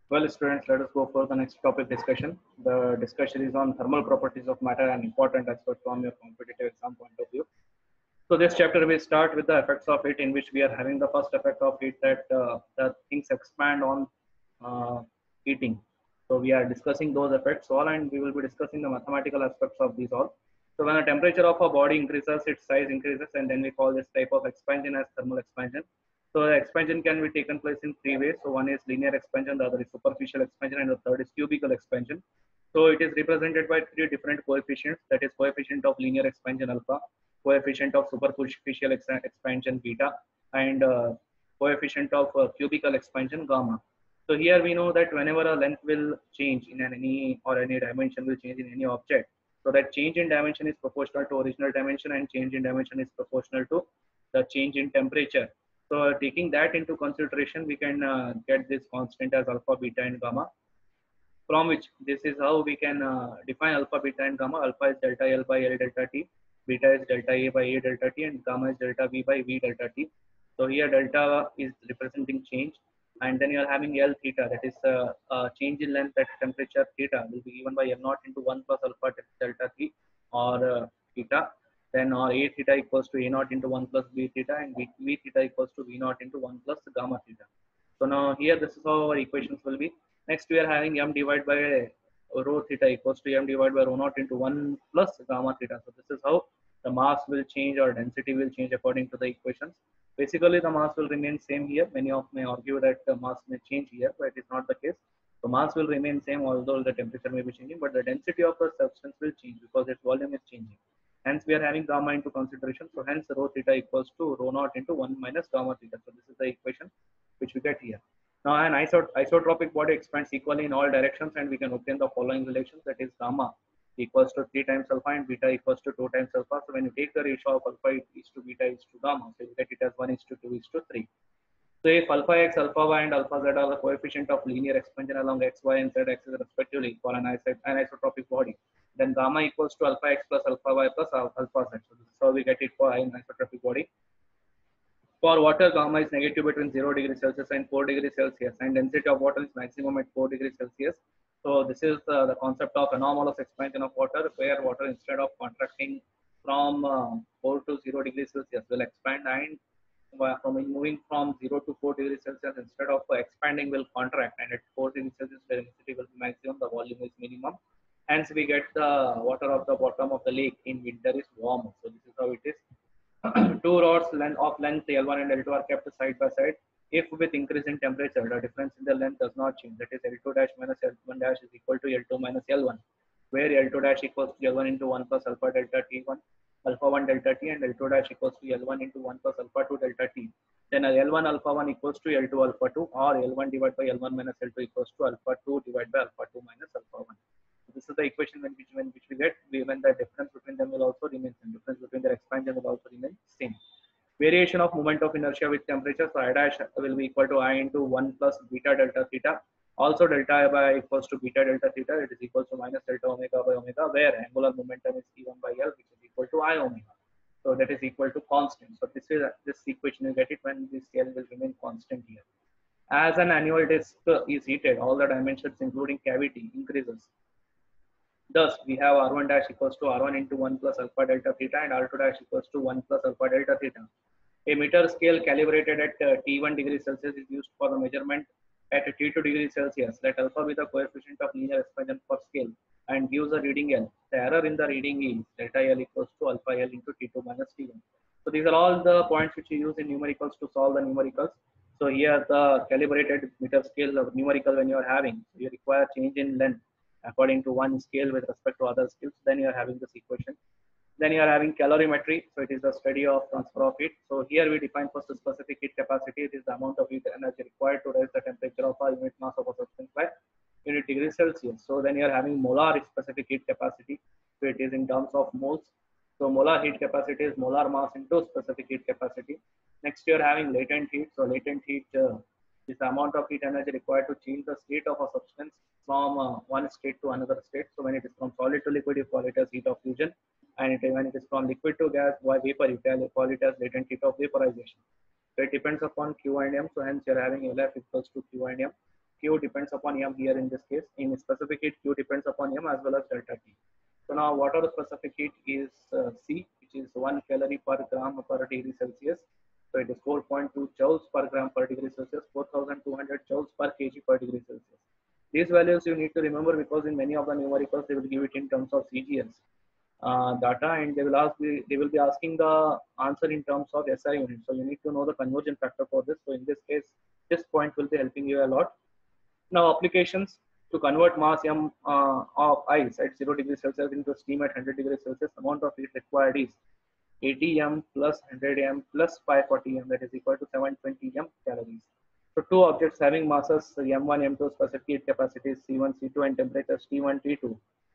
Well, students, let us go for the next topic discussion. The discussion is on thermal properties of matter and important aspect from your competitive exam point of view. So this chapter will start with the effects of heat, in which we are having the first effect of heat that things expand on uh, heating. So we are discussing those effects all, and we will be discussing the mathematical aspects of these all. So when the temperature of a body increases, its size increases, and then we call this type of expansion as thermal expansion. So the expansion can be taken place in three ways. So one is linear expansion, the other is superficial expansion, and the third is cubical expansion. So it is represented by three different coefficients. That is coefficient of linear expansion alpha, coefficient of superficial expansion beta, and coefficient of cubical expansion gamma. So here we know that whenever a length will change in any or any dimension will change in any object, so that change in dimension is proportional to original dimension, and change in dimension is proportional to the change in temperature. So taking that into consideration, we can get this constant as alpha, beta, and gamma, from which this is how we can define alpha, beta, and gamma. Alpha is delta L by L delta T, beta is delta A by A delta T, and gamma is delta V by V delta T. So here delta is representing change, and then you are having L theta, that is change in length at temperature theta will be given by M naught into 1 plus alpha delta T, or theta. Then or A theta equals to A naught into 1 plus B theta, and V theta equals to V naught into 1 plus gamma theta. So now here this is how our equations will be. Next we are having m divided by rho theta equals to m divided by rho naught into 1 plus gamma theta. So this is how the mass will change or density will change according to the equations. Basically the mass will remain same here. Many of may argue that the mass may change here, but it is not the case. So mass will remain same although the temperature may be changing, but the density of the substance will change because its volume is changing. Hence we are having gamma into consideration. So hence rho theta equals to rho naught into 1 minus gamma theta. So this is the equation which we get here. Now an isotropic body expands equally in all directions, and we can obtain the following relations, that is gamma equals to 3 times alpha and beta equals to 2 times alpha. So when you take the ratio of alpha is to beta is to gamma, so you get it as 1 is to 2 is to 3. So if alpha x, alpha y, and alpha z are the coefficient of linear expansion along x, y, and z axis respectively for an anisotropic body, then gamma equals to alpha x plus alpha y plus alpha z. So this is how we get it for an isotropic body. For water, gamma is negative between 0 degrees Celsius and 4 degrees Celsius, and density of water is maximum at 4 degrees Celsius. So this is the concept of anomalous expansion of water, where water instead of contracting from 4 to 0 degrees Celsius will expand, and from moving from 0 to 4 degrees Celsius, instead of expanding will contract, and at 4 degrees Celsius the density will be maximum, the volume is minimum. Hence we get the water of the bottom of the lake in winter is warm. So this is how it is. Two rods of length L1 and L2 are kept side by side. If with increase in temperature, the difference in the length does not change. That is L2 dash minus L1 dash is equal to L2 minus L1, where L2 dash equals to L1 into 1 plus alpha delta T1, alpha 1 delta T, and L2 dash equals to L1 into 1 plus alpha 2 delta T. Then L1 alpha 1 equals to L2 alpha 2, or L1 divided by L1 minus L2 equals to alpha 2 divided by alpha 2 minus alpha 1. So this is the equation which we get when the difference between them will also remain same. Difference between their expansion will also remain same. Variation of moment of inertia with temperature. So I dash will be equal to I into 1 plus beta delta theta. Also delta I by equals to beta delta theta. It is equal to minus delta omega by omega, where angular momentum is T1 by L, which is equal to I omega. So that is equal to constant. So this equation you get it when this L will remain constant here. As an annual disk is heated, all the dimensions including cavity increases. Thus, we have R1 dash equals to R1 into 1 plus alpha delta theta, and R2 dash equals to 1 plus alpha delta theta. A meter scale calibrated at T1 degree Celsius is used for the measurement at T2 degree Celsius. Let alpha be the coefficient of linear expansion for scale and gives a reading L. The error in the reading is delta L equals to alpha L into T2 minus T1. So these are all the points which you use in numericals to solve the numericals. So here the calibrated meter scale of numerical when you are having, you require change in length according to one scale with respect to other scales, then you are having this equation. Then you are having calorimetry. So it is the study of transfer of heat. So here we define first the specific heat capacity. It is the amount of heat energy required to raise the temperature of a unit mass of a substance by unit degree Celsius. So then you are having molar specific heat capacity. So it is in terms of moles. So molar heat capacity is molar mass into specific heat capacity. Next you are having latent heat. So latent heat is the amount of heat energy required to change the state of a substance from one state to another state. So when it is from solid to liquid, you call it as heat of fusion, and when it is from liquid to gas, vapor, you call it as latent heat of vaporization. So it depends upon Q and M. So hence you are having LF equals to Q and M. Q depends upon M here in this case. In specific heat, Q depends upon M as well as delta T. So now water specific heat is C, which is 1 calorie per gram per degree Celsius. So it is 4.2 joules per gram per degree Celsius, 4,200 joules per kg per degree Celsius. These values you need to remember because in many of the numericals they will give it in terms of CGS data, and they will be asking the answer in terms of SI unit. So you need to know the conversion factor for this. So in this case, this point will be helping you a lot. Now applications to convert mass M of ice at 0 degrees Celsius into steam at 100 degrees Celsius, amount of heat required is 80 M plus 100 M plus 540 M, that is equal to 720 M calories. So two objects having masses M1, M2, specific heat capacities C1, C2 and temperatures T1, T2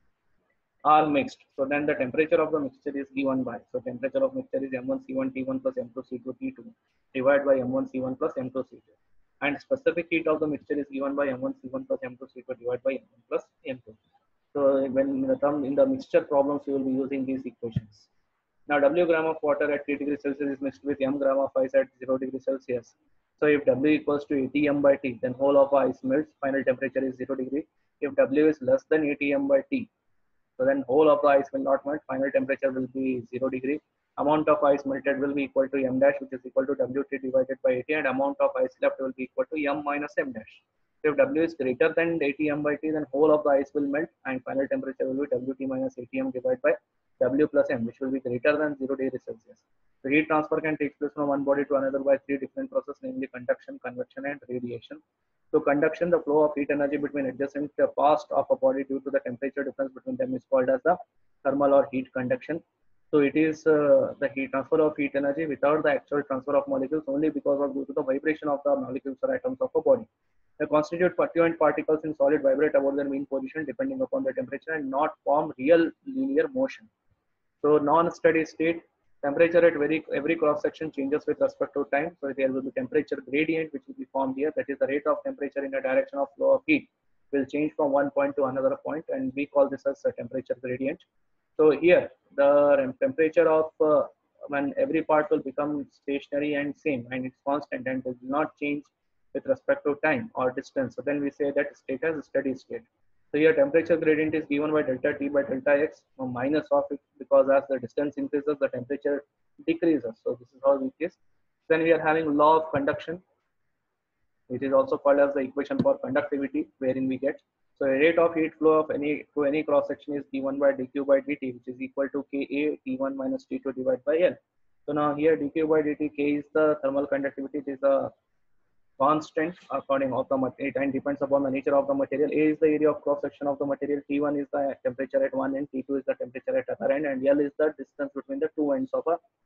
are mixed. So then the temperature of the mixture is given by, so temperature of mixture is M1 C1 T1 plus M2 C2 T2 divided by M1 C1 plus M2 C2. And specific heat of the mixture is given by M1 C1 plus M2 C2 divided by M1 plus M2. So when in the mixture problems, you will be using these equations. Now W gram of water at 3 degrees Celsius is mixed with M gram of ice at 0 degrees Celsius. So if W equals to 80 M by T, then whole of ice melts, final temperature is 0 degree. If W is less than 80 M by T, so then whole of the ice will not melt, final temperature will be 0 degree. Amount of ice melted will be equal to M dash, which is equal to WT divided by 80, and amount of ice left will be equal to M minus M dash. So if W is greater than 80 M by T, then whole of the ice will melt and final temperature will be WT minus 80 M divided by W plus M, which will be greater than 0 degrees Celsius. The heat transfer can take place from one body to another by three different processes, namely conduction, convection, and radiation. So conduction, the flow of heat energy between adjacent parts of a body due to the temperature difference between them is called as the thermal or heat conduction. So it is the heat transfer of heat energy without the actual transfer of molecules, only because of due to the vibration of the molecules or atoms of a body. They constitute fluent particles in solid vibrate about their mean position depending upon the temperature and not form real linear motion. So non-steady state, temperature at every cross section changes with respect to time. So there will be temperature gradient which will be formed here. That is the rate of temperature in the direction of flow of heat will change from one point to another point, and we call this as a temperature gradient. So here the temperature of when every part will become stationary and same, and it's constant and will not change with respect to time or distance. So then we say that state as a steady state. So here temperature gradient is given by delta T by delta X, minus of it, because as the distance increases, the temperature decreases. So this is how it is. Then we are having law of conduction. It is also called as the equation for conductivity, wherein we get, so a rate of heat flow of any cross section is d1 by dq by dt, which is equal to Ka T1 minus T2 divided by L. So now here dq by dt, K is the thermal conductivity. It is a constant according of the material and depends upon the nature of the material. A is the area of cross section of the material, T1 is the temperature at one end, T2 is the temperature at other end, and L is the distance between the two ends of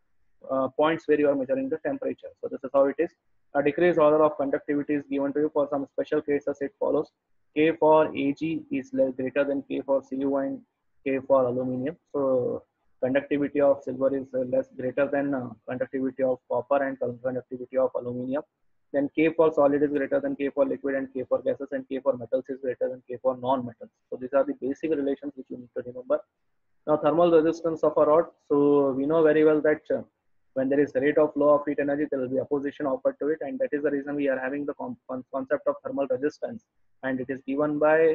a points where you are measuring the temperature. So this is how it is. A decreased order of conductivity is given to you for some special cases. It follows K for Ag is greater than K for Cu and K for aluminum. So conductivity of silver is less greater than conductivity of copper and conductivity of aluminum. Then K for solid is greater than K for liquid, and K for gases, and K for metals is greater than K for non-metals. So these are the basic relations which you need to remember. Now thermal resistance of a rod. So we know very well that when there is a rate of flow of heat energy, there will be opposition offered to it, and that is the reason we are having the concept of thermal resistance, and it is given by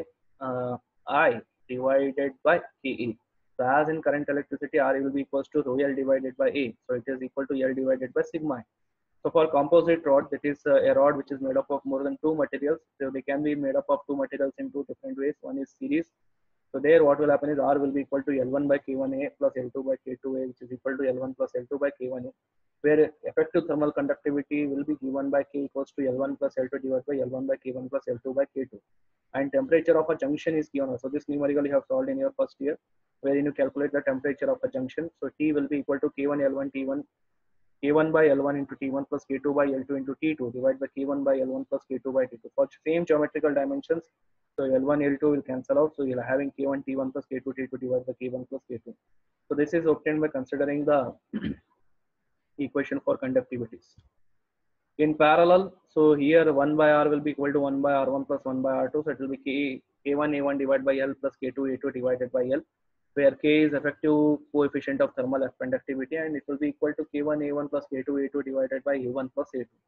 I divided by Ka. So as in current electricity, R will be equals to rho L divided by A. So it is equal to L divided by sigma. So for composite rod, that is a rod which is made up of more than two materials. So they can be made up of two materials in two different ways. One is series. So there what will happen is R will be equal to L1 by K1A plus L2 by K2A, which is equal to L1 plus L2 by K1A, where effective thermal conductivity will be given by K equals to L1 plus L2 divided by L1 by K1 plus L2 by K2. And temperature of a junction is given. So this numerical you have solved in your first year, wherein you calculate the temperature of a junction. So T will be equal to K1 L1 T1 K1 by L1 into T1 plus K2 by L2 into T2 divided by K1 by L1 plus K2 by T2. For same geometrical dimensions, so L1, L2 will cancel out. So you'll having K1 T1 plus K2 T2 divided by K1 plus K2. So this is obtained by considering the equation for conductivities. In parallel, so here 1 by R will be equal to 1 by R1 plus 1 by R2. So it will be K1 A1 divided by L plus K2 A2 divided by L, where K is effective coefficient of thermal conductivity, and it will be equal to K1 A1 plus K2 A2 divided by A1 plus A2.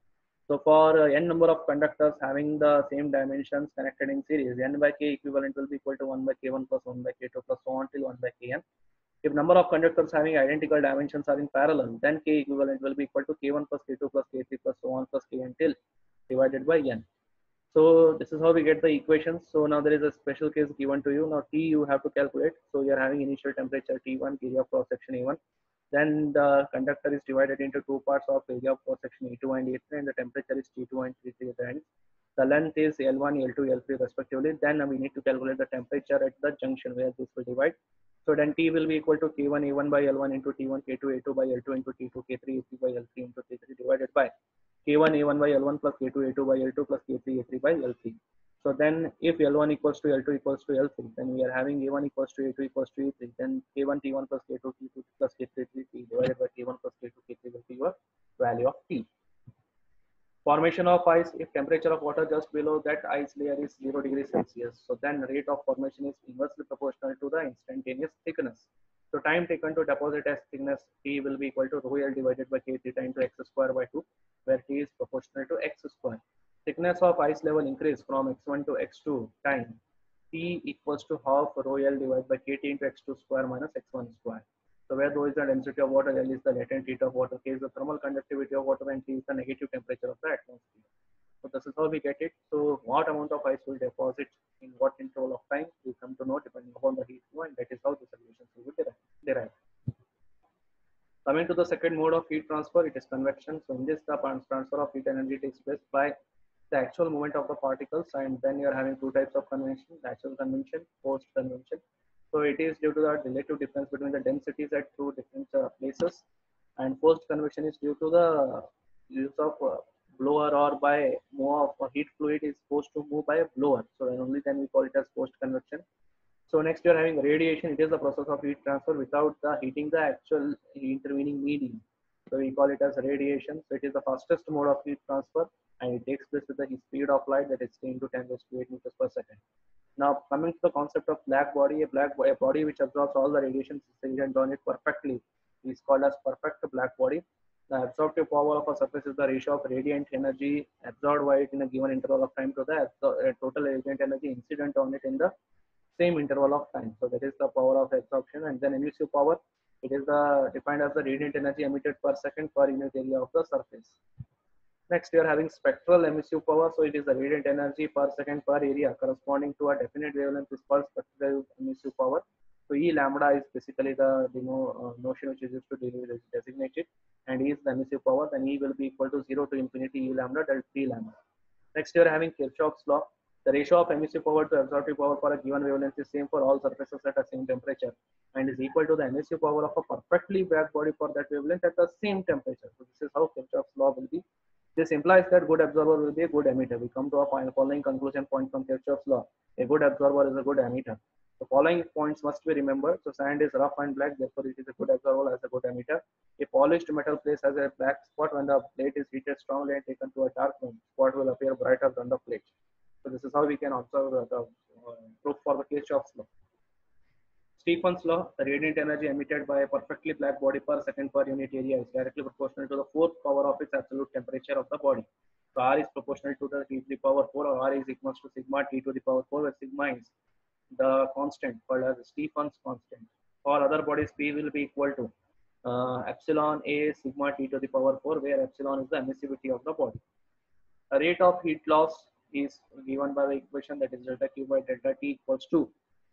So for n number of conductors having the same dimensions connected in series, n by k equivalent will be equal to 1 by k1 plus 1 by k2 plus so on till 1 by kn. If number of conductors having identical dimensions are in parallel, then k equivalent will be equal to k1 plus k2 plus k3 plus so on plus kn till divided by n. So this is how we get the equations. So now there is a special case given to you. Now T you have to calculate. So you are having initial temperature T1, area of cross section A1. Then the conductor is divided into two parts of area of cross section A2 and A3, and the temperature is T2 and T3 at the end. The length is L1, L2, L3 respectively. Then we need to calculate the temperature at the junction where this will divide. So then T will be equal to K1 A1 by L1 into T1, K2 A2 by L2 into T2, K3 A3 by L3 into T3 divided by K1 A1 by L1 plus K2 A2 by L2 plus K3 A3 by L3. So then if L1 equals to L2 equals to L3, then we are having A1 equals to A2 equals to E3. Then K1 T1 plus K2 T2 plus K3 T divided by K1 plus K2 K3 will be your value of T. Formation of ice, if temperature of water just below that ice layer is 0 degrees Celsius, so then rate of formation is inversely proportional to the instantaneous thickness. So time taken to deposit as thickness T will be equal to rho L divided by K theta into x square by 2, where T is proportional to x square. Thickness of ice level increase from x1 to x2 time T equals to half rho L divided by KT into x2 square minus x1 square. So where rho is the density of water, L is the latent heat of water, K is the thermal conductivity of water, and T is the negative temperature of the atmosphere. So this is how we get it. So what amount of ice will deposit in what interval of time, we come to know depending upon the heat flow, and that is how the solutions will be derived. Coming to the second mode of heat transfer, it is convection. So in this, the transfer of heat energy takes place by the actual movement of the particles, and then you are having two types of convection: natural convection, forced convection. So it is due to the relative difference between the densities at two different places, and forced convection is due to the use of blower, or by move of heat fluid is forced to move by a blower. So then only then we call it as forced convection. So next you are having radiation. It is the process of heat transfer without the heating the actual intervening medium. So we call it as radiation. So it is the fastest mode of heat transfer, and it takes place with the speed of light, that is 10 to 10 raised to 8 meters per second. Now coming to the concept of black body, a body which absorbs all the radiation incident on it perfectly is called as perfect black body. The absorptive power of a surface is the ratio of radiant energy absorbed by it in a given interval of time to the total radiant energy incident on it in the same interval of time. So that is the power of absorption. And then emissive power, it is defined as the radiant energy emitted per second per unit area of the surface. Next, you are having spectral emissive power. So it is the radiant energy per second per area corresponding to a definite wavelength is called spectral emissive power. So E lambda is basically the notion which is used to designate it, and E is the emissive power. Then E will be equal to 0 to infinity E lambda delta T lambda. Next, you are having Kirchhoff's law. The ratio of emissive power to absorptive power for a given wavelength is same for all surfaces at the same temperature, and is equal to the emissive power of a perfectly black body for that wavelength at the same temperature. So this is how Kirchhoff's law will be. This implies that good absorber will be a good emitter. We come to a following conclusion point from Kirchhoff's law. A good absorber is a good emitter. The following points must be remembered. So sand is rough and black, therefore it is a good absorber as a good emitter. A polished metal place has a black spot. When the plate is heated strongly and taken to a dark room, spot will appear brighter than the plate. So this is how we can observe the proof for the Kirchhoff's law. Stephen's law, the radiant energy emitted by a perfectly black body per second per unit area is directly proportional to the fourth power of its absolute temperature of the body. So R is proportional to the T to the power 4, or R is equals to sigma T to the power 4, where sigma is the constant called as Stephen's constant. For other bodies, P will be equal to epsilon A sigma T to the power 4, where epsilon is the emissivity of the body. A rate of heat loss is given by the equation, that is delta Q by delta T equals to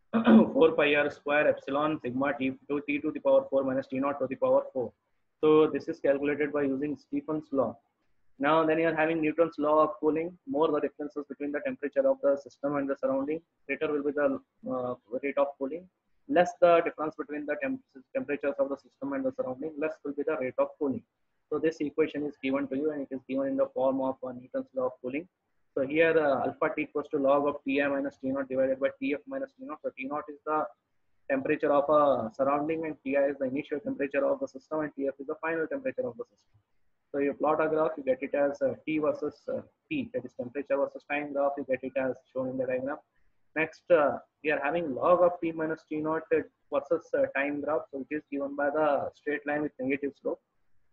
4 pi r square epsilon sigma T to T to the power 4 minus T naught to the power 4. So this is calculated by using Stephen's law. Now then you are having Newton's law of cooling. More the differences between the temperature of the system and the surrounding, greater will be the rate of cooling. Less the difference between the temperatures of the system and the surrounding, less will be the rate of cooling. So this equation is given to you, and it is given in the form of Newton's law of cooling. So here alpha T equals to log of Ti minus T naught divided by Tf minus T naught. So T naught is the temperature of a surrounding, and Ti is the initial temperature of the system, and Tf is the final temperature of the system. So you plot a graph, you get it as T versus T, that is temperature versus time graph, you get it as shown in the diagram. Next, we are having log of T minus T naught versus time graph. So it is given by the straight line with negative slope.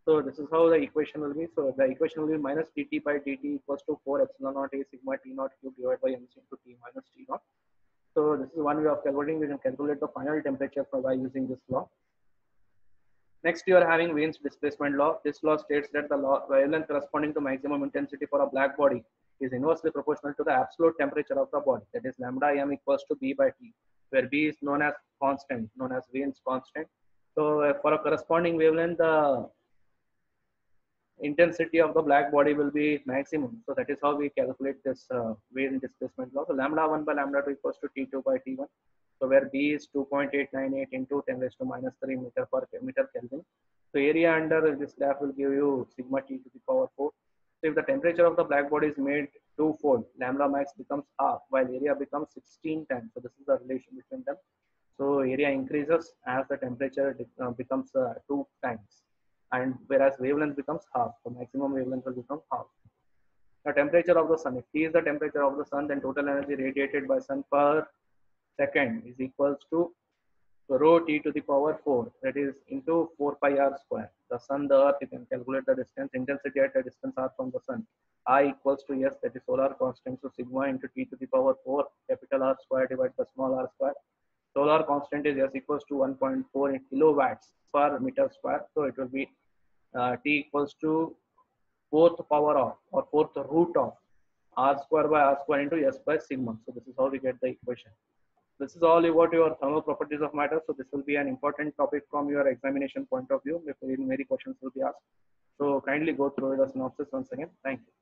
So this is how the equation will be. So the equation will be minus dt by dt equals to 4 epsilon naught a sigma t naught cube divided by mc into t minus t naught. So this is one way of calculating. We can calculate the final temperature by using this law. Next, you are having Wien's displacement law. This law states that the wavelength corresponding to maximum intensity for a black body is inversely proportional to the absolute temperature of the body. That is lambda m equals to b by t, where b is known as constant, known as Wien's constant. So for a corresponding wavelength, the intensity of the black body will be maximum. So that is how we calculate this Wien displacement law. So lambda 1 by lambda 2 equals to T2 by T1. So where B is 2.898 into 10 raised to minus 3 meter per meter Kelvin. So area under this graph will give you sigma T to the power 4. So if the temperature of the black body is made twofold, lambda max becomes half while area becomes 16 times. So this is the relation between them. So area increases as the temperature becomes 2 times, and whereas wavelength becomes half, the maximum wavelength will become half. The temperature of the sun, if T is the temperature of the sun, then total energy radiated by sun per second is equals to rho T to the power 4, that is into 4 pi r square. The sun, the earth, you can calculate the distance, intensity at the distance r from the sun. I equals to S, that is solar constant, so sigma into T to the power 4 capital R square divided by small r square. Solar constant is S equals to 1.4 kilowatts per meter square. So it will be T equals to fourth power of or fourth root of R square by R square into S by sigma. So this is how we get the equation. This is all about your thermal properties of matter. So this will be an important topic from your examination point of view. If many questions will be asked. So kindly go through the synopsis once again. Thank you.